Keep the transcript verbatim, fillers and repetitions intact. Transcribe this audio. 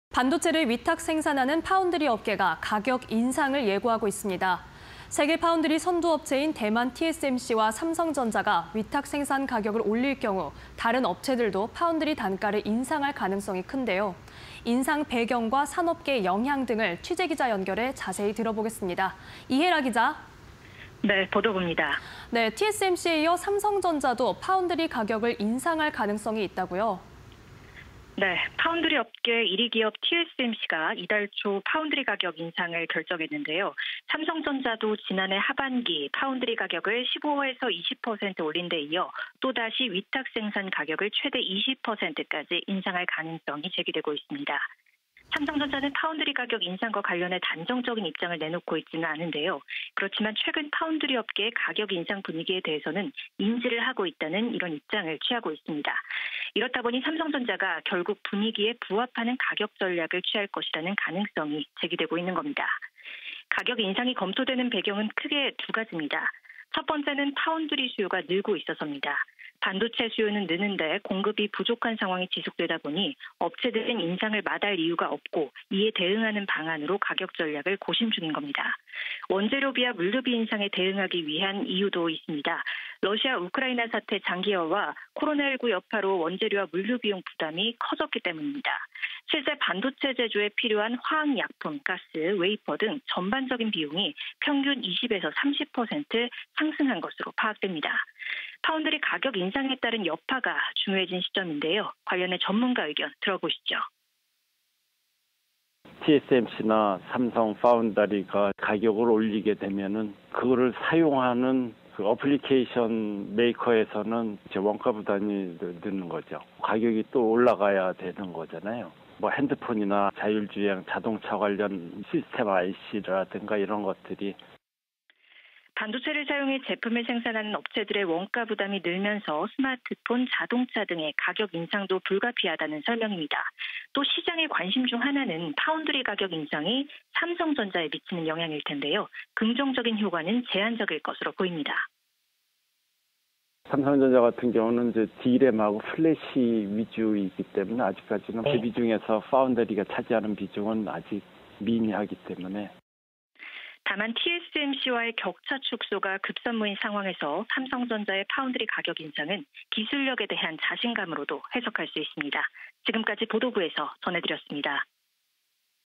반도체를 위탁 생산하는 파운드리 업계가 가격 인상을 예고하고 있습니다. 세계 파운드리 선두업체인 대만 티에스엠씨와 삼성전자가 위탁 생산 가격을 올릴 경우 다른 업체들도 파운드리 단가를 인상할 가능성이 큰데요. 인상 배경과 산업계의 영향 등을 취재기자 연결해 자세히 들어보겠습니다. 이혜라 기자. 네, 보도국입니다. 네, 티에스엠씨에 이어 삼성전자도 파운드리 가격을 인상할 가능성이 있다고요? 네, 파운드리 업계 일 위 기업 티에스엠씨가 이달 초 파운드리 가격 인상을 결정했는데요. 삼성전자도 지난해 하반기 파운드리 가격을 십오에서 이십 퍼센트 올린 데 이어 또다시 위탁 생산 가격을 최대 이십 퍼센트까지 인상할 가능성이 제기되고 있습니다. 삼성전자는 파운드리 가격 인상과 관련해 단정적인 입장을 내놓고 있지는 않은데요. 그렇지만 최근 파운드리 업계의 가격 인상 분위기에 대해서는 인지를 하고 있다는 이런 입장을 취하고 있습니다. 이렇다 보니 삼성전자가 결국 분위기에 부합하는 가격 전략을 취할 것이라는 가능성이 제기되고 있는 겁니다. 가격 인상이 검토되는 배경은 크게 두 가지입니다. 첫 번째는 파운드리 수요가 늘고 있어서입니다. 반도체 수요는 느는데 공급이 부족한 상황이 지속되다 보니 업체들은 인상을 마다할 이유가 없고 이에 대응하는 방안으로 가격 전략을 고심 중인 겁니다. 원재료비와 물류비 인상에 대응하기 위한 이유도 있습니다. 러시아 우크라이나 사태 장기화와 코로나십구 여파로 원재료와 물류 비용 부담이 커졌기 때문입니다. 실제 반도체 제조에 필요한 화학약품, 가스, 웨이퍼 등 전반적인 비용이 평균 이십에서 삼십 퍼센트 상승한 것으로 파악됩니다. 파운드리 가격 인상에 따른 여파가 중요해진 시점인데요. 관련해 전문가 의견 들어보시죠. 티에스엠씨나 삼성 파운드리가 가격을 올리게 되면은 그거를 사용하는 그 어플리케이션 메이커에서는 이제 원가 부담이 드는 거죠. 가격이 또 올라가야 되는 거잖아요. 뭐 핸드폰이나 자율주행 자동차 관련 시스템 아이씨라든가 이런 것들이 반도체를 사용해 제품을 생산하는 업체들의 원가 부담이 늘면서 스마트폰, 자동차 등의 가격 인상도 불가피하다는 설명입니다. 또 시장의 관심 중 하나는 파운드리 가격 인상이 삼성전자에 미치는 영향일 텐데요. 긍정적인 효과는 제한적일 것으로 보입니다. 삼성전자 같은 경우는 이제 디램하고 플래시 위주이기 때문에 아직까지는 그 비중에서 파운드리가 차지하는 비중은 아직 미미하기 때문에 다만 티에스엠씨와의 격차 축소가 급선무인 상황에서 삼성전자의 파운드리 가격 인상은 기술력에 대한 자신감으로도 해석할 수 있습니다. 지금까지 보도부에서 전해드렸습니다.